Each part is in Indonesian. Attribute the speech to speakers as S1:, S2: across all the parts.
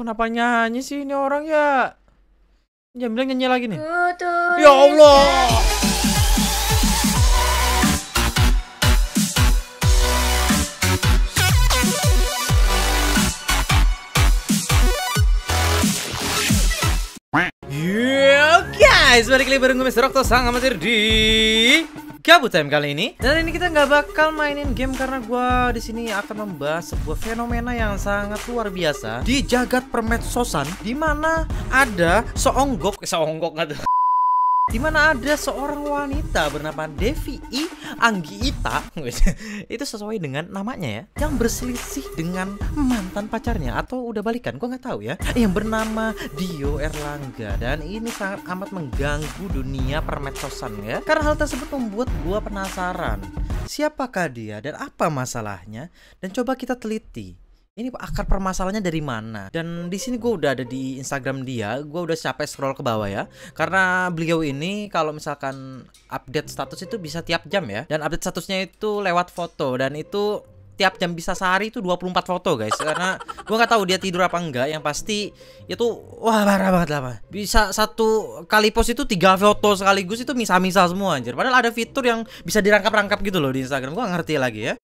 S1: kenapa nyanyi sih ini orang ya? Jangan bilang nyanyi lagi nih.
S2: Kutulis.
S1: Ya Allah. Yo guys, balik lagi bareng gue Mr. Okto sang amatir di Gabut Time kali ini. Dan ini kita nggak bakal mainin game karena gue di sini akan membahas sebuah fenomena yang sangat luar biasa di jagat permedsosan, di mana ada seonggok nggak tuh? Di mana ada seorang wanita bernama Devi I Anggita itu sesuai dengan namanya ya, yang berselisih dengan mantan pacarnya atau udah balikan, gua nggak tahu ya, yang bernama Dio Erlangga. Dan ini sangat amat mengganggu dunia permedsosan ya, karena hal tersebut membuat gua penasaran siapakah dia dan apa masalahnya, dan coba kita teliti ini akar permasalahannya dari mana. Dan di sini gue udah ada di Instagram dia, gue udah capek scroll ke bawah ya, karena beliau ini kalau misalkan update status itu bisa tiap jam ya, dan update statusnya itu lewat foto, dan itu tiap jam bisa sehari itu 24 foto guys. Karena gue nggak tahu dia tidur apa enggak, yang pasti itu wah parah banget lah, bisa satu kali post itu 3 foto sekaligus, itu misah-misah semua anjir. Padahal ada fitur yang bisa dirangkap-rangkap gitu loh di Instagram, gue gak ngerti lagi ya.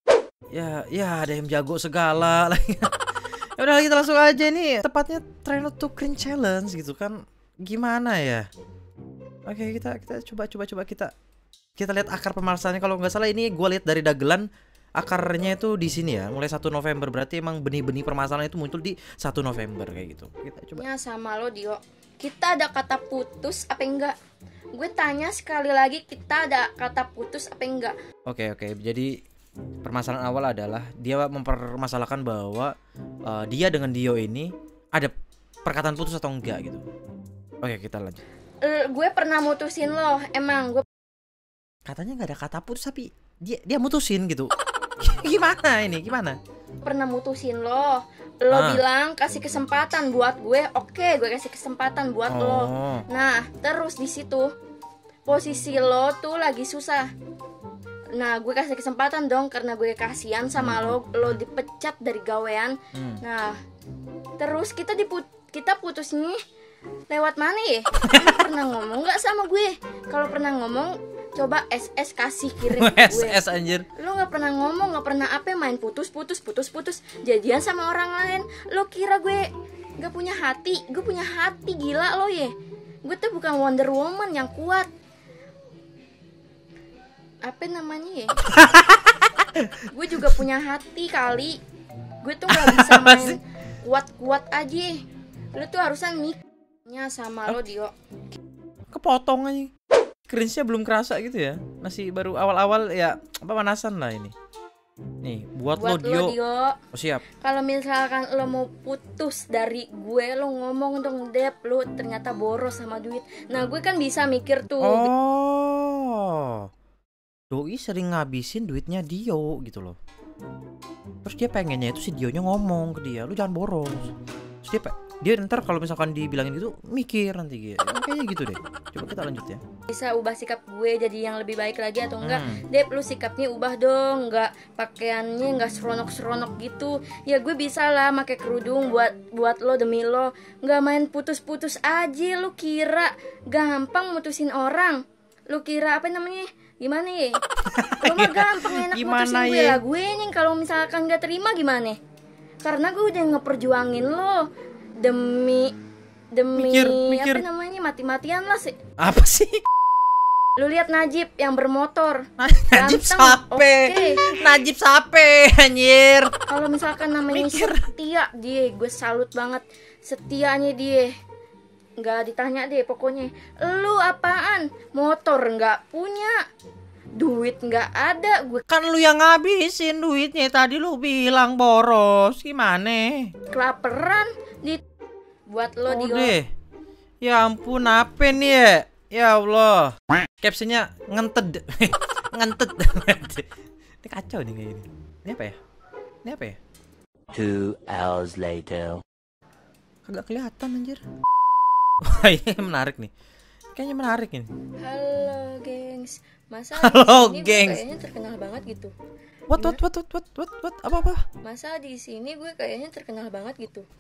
S1: Ya ada yang jago segala lagi. Ya udah, kita langsung aja nih. Tepatnya try not to cringe challenge gitu kan. Gimana ya? Oke, kita coba kita lihat akar permasalahannya. Kalau nggak salah ini gue lihat dari dagelan, akarnya itu di sini ya. Mulai 1 November, berarti emang benih-benih permasalahan itu muncul di 1 November kayak gitu. Kita coba.
S2: Ya sama lo Dio, kita ada kata putus apa enggak? Gue tanya sekali lagi, kita ada kata putus apa enggak?
S1: Oke. Jadi permasalahan awal adalah dia mempermasalahkan bahwa dia dengan Dio ini ada perkataan putus atau enggak gitu. Oke, kita lanjut.
S2: Gue pernah mutusin lo, emang gue
S1: Katanya nggak ada kata putus tapi dia mutusin gitu. Gimana ini? Gimana?
S2: pernah mutusin lo. Lo bilang kasih kesempatan buat gue, oke, gue kasih kesempatan buat lo. Nah, terus di situ posisi lo tuh lagi susah. Nah, gue kasih kesempatan dong karena gue kasihan sama lo dipecat dari gawean. Nah, terus kita putusnya lewat mana ya? Lo pernah ngomong nggak sama gue? Kalau pernah ngomong, coba SS kasih kirim ke gue.
S1: SS anjir.
S2: Lo nggak pernah ngomong, nggak pernah apa, main putus, jadian sama orang lain. Lo kira gue nggak punya hati? Gue punya hati, gila lo ya. Gue tuh bukan Wonder Woman yang kuat. Apa namanya ya? Gue juga punya hati kali. Gue tuh gak bisa main kuat-kuat aja. Lo tuh harusnya mikirnya sama lo Dio.
S1: Kepotong aja. Cringe-nya belum kerasa gitu ya. Masih baru awal-awal ya, pemanasan lah ini. Nih, buat lo Dio. Oh, siap. Kalau
S2: misalkan lo mau putus dari gue, lo ngomong dong, Dep, lo ternyata boros sama duit. Nah, gue kan bisa mikir tuh.
S1: Oh. Doi sering ngabisin duitnya Dio gitu loh. Terus dia pengennya itu si Dionya ngomong ke dia, lu jangan boros. Terus dia ntar kalau misalkan dibilangin gitu mikir nanti gitu. Kayaknya gitu deh. Coba kita lanjut ya.
S2: Bisa ubah sikap gue jadi yang lebih baik lagi atau enggak? Dep, lu sikapnya ubah dong, enggak pakaiannya enggak seronok-seronok gitu. Ya gue bisa lah pakai kerudung buat lo, demi lo. Enggak main putus-putus aja. Lu kira gampang mutusin orang? Lu kira apa namanya? Gimana ya? Lo mah gampang enak mutusin gue lah. Gue nih kalau misalkan gak terima gimana? Karena gue udah ngeperjuangin lo demi mikir. Apa namanya, mati-matian lah sih.
S1: Apa sih?
S2: Lu lihat Najib yang bermotor.
S1: Najib sape. Najib sape anjir.
S2: Kalau misalkan namanya setia, dia gue salut banget setianya dia. Nggak ditanya deh pokoknya. Lu apaan? Motor nggak punya, duit nggak ada. Gue
S1: kan lu yang ngabisin duitnya, tadi lu bilang boros. Gimana?
S2: Kelaperan buat lo Dio.
S1: Ya ampun, apa nih ya? Ya Allah. Captionnya ngented. Ngented. Ini kacau nih kayak gini. Ini apa ya?
S3: 2 hours later.
S1: Kagak kelihatan anjir. Wah, ini menarik nih. Kayaknya menarik ini.
S2: Halo, gengs. Masa
S1: Halo,
S2: di sini
S1: gengs.
S2: gue kayaknya terkenal banget gitu.
S1: What? Apa?
S2: Masa di sini gue kayaknya terkenal banget gitu.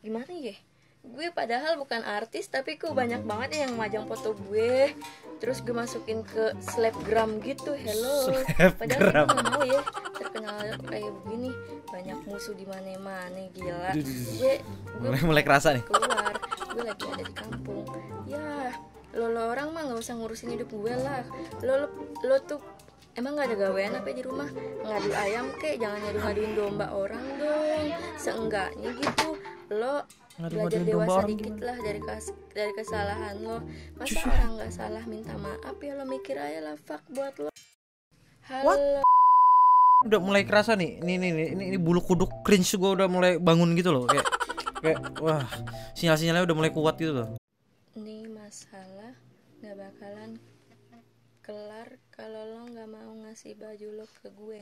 S2: gimana ya, gue padahal bukan artis tapi kok banyak banget ya yang majang foto gue, terus gue masukin ke Snapgram gitu. Hello, padahal gue gak mau ya terkenal kayak begini, banyak musuh di mana-mana. Gila, gue
S1: Mulai kerasa nih.
S2: keluar, gue lagi ada di kampung ya. Lo orang mah nggak usah ngurusin hidup gue lah. Lo tuh emang nggak ada gawean apa di rumah? Ngadu ayam kek, jangan ngaduin domba orang dong. Seenggaknya gitu lo belajar dewasa dikit lah dari kesalahan lo. Masa orang nggak salah minta maaf ya, lo mikir aja lah. Fuck buat lo. Halo.
S1: Udah mulai kerasa nih. Ini bulu kuduk cringe gue udah mulai bangun gitu loh. Kayak wah, sinyal-sinyalnya udah mulai kuat gitu loh.
S2: Ini masalah nggak bakalan kelar kalau lo nggak mau ngasih baju lo ke gue.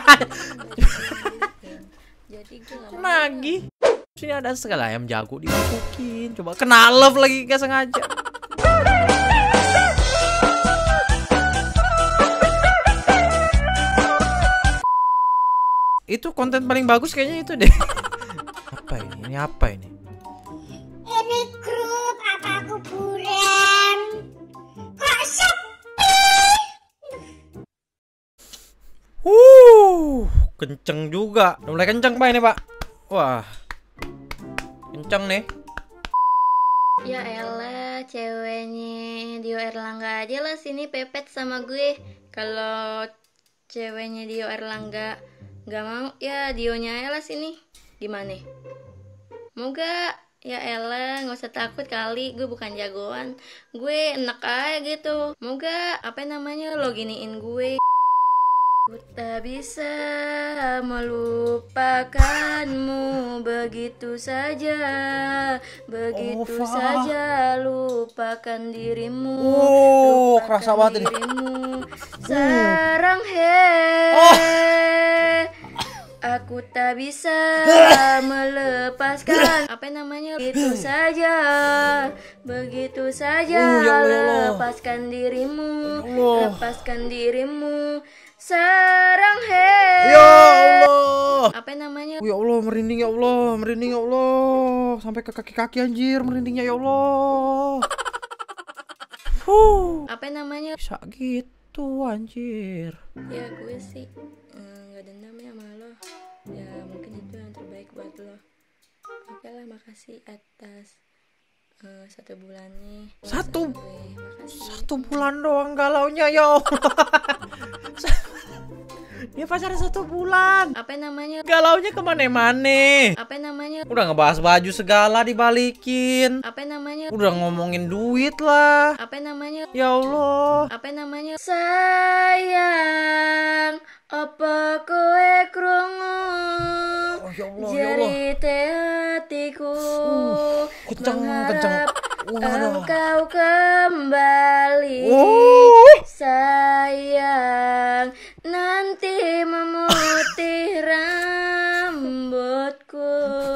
S2: Jadi gue nggak mau
S1: Nagih. Sini ada segala ayam jago dimasukin. Coba kena love lagi gak sengaja. Itu konten paling bagus kayaknya itu deh. Apa ini? Ini apa ini?
S4: Ini grup apa kuburan? Kok sepi?
S1: Kenceng juga. Udah mulai kenceng Pak ini Pak. Wah, kenceng nih.
S2: Ya elah, ceweknya Dio Erlangga aja lah sini pepet sama gue. Kalau ceweknya Dio Erlangga nggak mau, ya Dionya aja lah sini. Gimana? Mau gak? Ya elah, nggak usah takut kali, gue bukan jagoan. Gue enak aja gitu. Mau gak? Apa namanya, lo giniin gue. Ku tak bisa melupakanmu begitu saja, begitu saja lupakan dirimu, lupakan
S1: kerasa banget ini.
S2: dirimu. Sarang aku tak bisa melepaskan apa namanya, begitu saja, begitu saja
S1: Ya Allah.
S2: lepaskan dirimu,
S1: Allah.
S2: lepaskan dirimu. Sarang
S1: Ya Allah.
S2: apa namanya,
S1: Ya Allah, merinding ya Allah, merinding ya Allah. Sampai ke kaki-kaki anjir merindingnya ya Allah.
S2: apa namanya,
S1: Bisa gitu anjir.
S2: ya gue sih nggak dendam ya sama lo, ya mungkin itu yang terbaik buat lo. Oke lah, makasih atas 1 bulannya.
S1: Satu-
S2: Makasih.
S1: 1 bulan doang galaunya ya Allah. Dia pacaran 1 bulan.
S2: Apa namanya,
S1: Galaunya kemana-mana.
S2: apa namanya,
S1: Udah ngebahas baju segala dibalikin.
S2: apa namanya,
S1: Udah ngomongin duit lah.
S2: apa namanya,
S1: Ya Allah.
S2: apa namanya. Sayang, apa kowe krungu
S1: Oh, ya Allah, ya Allah.
S2: jerite hatiku,
S1: Kenceng.
S2: mengharap
S1: Waduh.
S2: engkau kembali. Sayang, nanti memutih rambutku,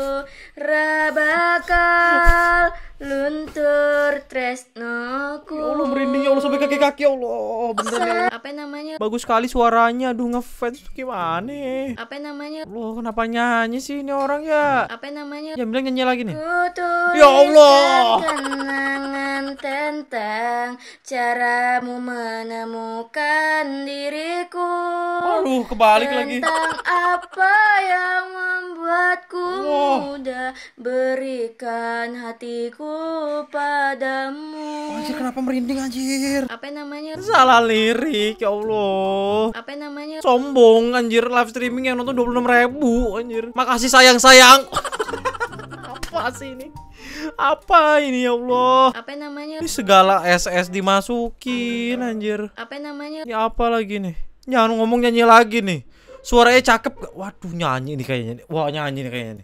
S2: rabakal luntur tresnoku.
S1: Ya Allah, merinding ya Allah sampai kaki-kaki ya Allah. Bener ya.
S2: Apa namanya,
S1: Bagus sekali suaranya. Aduh, ngefans tuh gimana?
S2: apa namanya,
S1: Allah, kenapa nyanyi sih ini orang ya?
S2: apa namanya.
S1: Ya bilang nyanyi lagi nih.
S2: Ku
S1: Ya Allah.
S2: tuliskan kenangan tentang caramu menemukan diriku,
S1: Aduh, kebalik lagi.
S2: tentang apa yang membuatku
S1: Wah.
S2: mudah berikan hatiku padamu.
S1: Anjir, kenapa merinding anjir?
S2: Apa namanya,
S1: Salah lirik ya Allah.
S2: apa namanya,
S1: Sombong anjir, live streaming yang nonton 26.000 anjir. Makasih sayang-sayang. Apa sih ini? Apa ini ya Allah?
S2: apa namanya,
S1: Ini segala SS dimasukin anjir.
S2: apa namanya.
S1: Ini apa lagi nih? Jangan ngomong nyanyi lagi nih. Suaranya cakep gak? Waduh, nyanyi nih kayaknya nih. Wah, nyanyi nih kayaknya nih.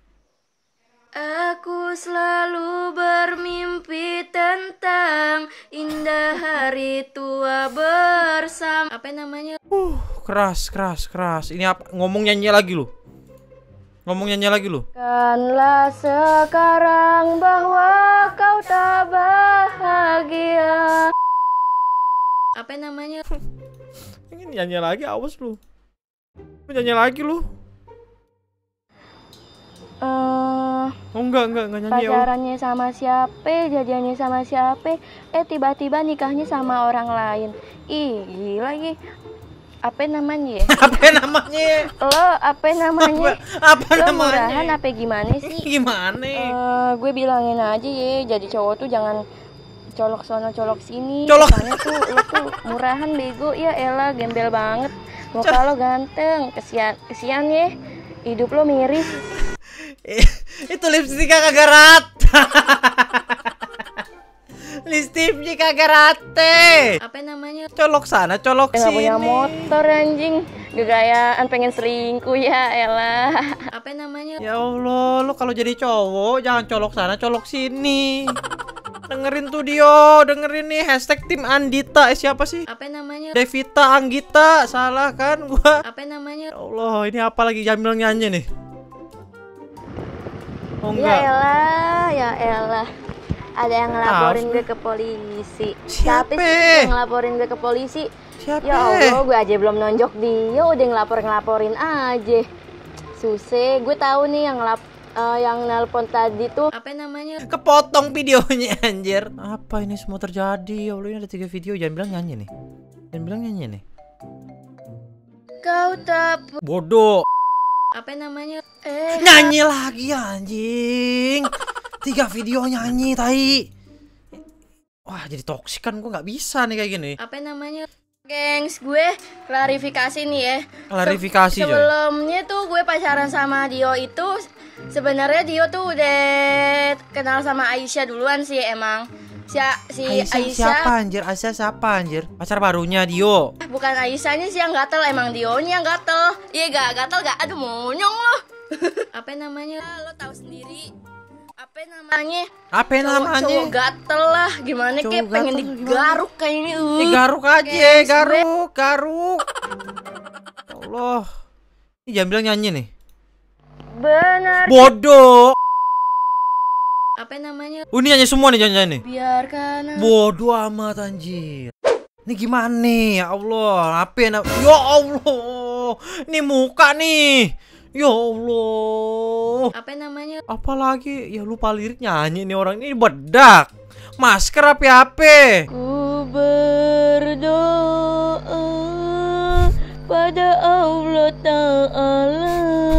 S2: Aku selalu bermimpi tentang indah hari tua bersama. Apa namanya?
S1: Keras. Ini apa? Ngomong nyanyi lagi lu. Ngomong nyanyi lagi lu.
S2: Kanlah sekarang bahwa kau tak bahagia. Apa namanya?
S1: Ini nyanyi lagi, awas lu. Nyanyi lagi lu. Oh enggak nyanyi ya.
S2: pacarannya sama siapa, jadiannya sama siapa, tiba-tiba nikahnya sama orang lain. Ih, gila lagi. Apa namanya?
S1: Apa namanya?
S2: Lo apa namanya?
S1: Apa
S2: Lo
S1: namanya?
S2: murahan apa gimana sih?
S1: Gimana?
S2: Gue bilangin aja ya, jadi cowok tuh jangan colok sono colok sini.
S1: Colok.
S2: Soalnya tuh lo tuh murahan bego ya, elah gembel banget. Muka lo ganteng, kesian ya. Hidup lo miris.
S1: Itu lipstiknya kagak rata. Lipstiknya kagak rata.
S2: Apa namanya?
S1: Colok sana, colok
S2: Nggak
S1: sini.
S2: punya motor anjing, gegayaan pengen selingkuh ya elah. Apa namanya?
S1: Ya Allah, lo kalau jadi cowok jangan colok sana, colok sini. Dengerin tuh Dio, dengerin nih hashtag tim Andita. Siapa sih?
S2: Apa namanya?
S1: Devita Anggita, salah kan gua?
S2: Apa namanya?
S1: Ya Allah, ini apa lagi Jamil nyanyi nih? Oh
S2: Ya
S1: enggak.
S2: elah. Ada yang ngelaporin gue ke polisi.
S1: Siapa?
S2: Sih yang ngelaporin gue ke polisi?
S1: Siapa?
S2: Ya Allah, gue aja belum nonjok dia udah ngelaporin aja. Susah, gue tahu nih yang nelpon tadi tuh. Apa namanya?
S1: Kepotong videonya anjir. Apa ini semua terjadi? Ya Allah, ini ada 3 video. Jangan bilang nyanyi nih. Jangan bilang nyanyi nih.
S2: Kau tak
S1: Bodoh.
S2: apa namanya?
S1: Nyanyi lagi anjing. 3 video nyanyi tai. Wah, jadi toksik kan, gua nggak bisa nih kayak gini.
S2: Apa namanya? Gengs, gue klarifikasi nih ya.
S1: Klarifikasi, Joy.
S2: Sebelumnya tuh gue pacaran sama Dio itu sebenarnya Dio tuh udah kenal sama Aisyah duluan sih emang. Si Aisyah
S1: siapa anjir? Aisyah siapa anjir? Pacar barunya Dio.
S2: bukan Aisyahnya sih yang gatel, emang Dionya yang gatel. Iya gak gatel gak? Aduh monyong lo. Apa namanya? Lo tahu sendiri. Apa namanya?
S1: Apa namanya?
S2: Cowok gatel lah. Gimana
S1: Cowok
S2: kayak pengen
S1: gatel
S2: digaruk kayak ini.
S1: Garuk aja,
S2: Gengs,
S1: garuk. Ya Allah. Ini jangan bilang nyanyi nih.
S2: Benar.
S1: Bodoh.
S2: Apa namanya?
S1: Ini nyanyi semua nih, jangan nih.
S2: Biarkan.
S1: Bodoh amat anjir. Ini gimana nih? Ya Allah, apa ya? Ya Allah. Ini muka nih. Ya Allah.
S2: Apa namanya?
S1: Apalagi ya lupa lirik nyanyi nih orang ini bedak. Masker apa?
S2: Ku berdoa pada Allah Ta'ala.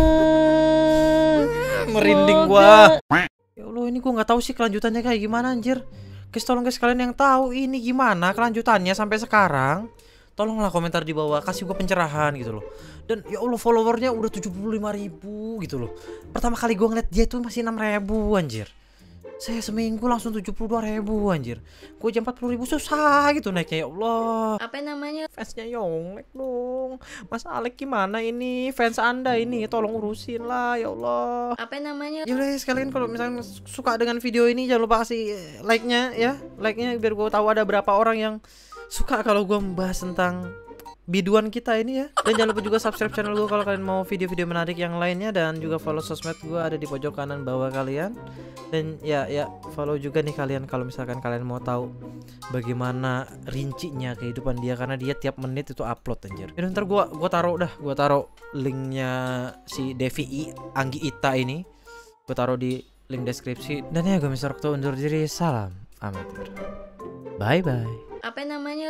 S1: Merinding gua. Ya Allah, ini gua nggak tahu sih kelanjutannya kayak gimana anjir. Guys, tolong guys kalian yang tahu ini gimana kelanjutannya sampai sekarang. Tolonglah komentar di bawah, kasih gue pencerahan gitu loh. Dan ya Allah, followernya udah 75.000 gitu loh. Pertama kali gue ngeliat dia tuh masih 6.000 anjir. Saya seminggu langsung 72.000 anjir. Gue jam 40.000 susah gitu naiknya, ya Allah.
S2: Apa namanya?
S1: Fansnya Yonglek dong. Mas Alek gimana ini? Fans Anda ini tolong urusin lah, ya Allah.
S2: Apa namanya?
S1: Ya udah sekalian kalau misalnya suka dengan video ini jangan lupa kasih like-nya ya. Like-nya biar gue tahu ada berapa orang yang suka kalau gue membahas tentang biduan kita ini ya. Dan jangan lupa juga subscribe channel gue kalau kalian mau video-video menarik yang lainnya. Dan juga follow sosmed gue ada di pojok kanan bawah kalian. Dan ya follow juga nih kalian kalau misalkan kalian mau tahu bagaimana rincinya kehidupan dia, karena dia tiap menit itu upload anjir. Ya ntar gue taruh linknya si Devi Anggi Ita ini. Gue taruh di link deskripsi. Dan ya gue Mr. Okto undur diri, salam amatir. Bye bye.
S2: Apa namanya?